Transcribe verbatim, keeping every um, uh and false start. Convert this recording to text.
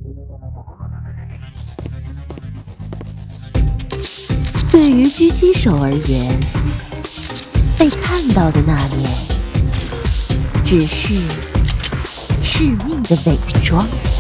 对于狙击手而言，被看到的那面，只是致命的伪装。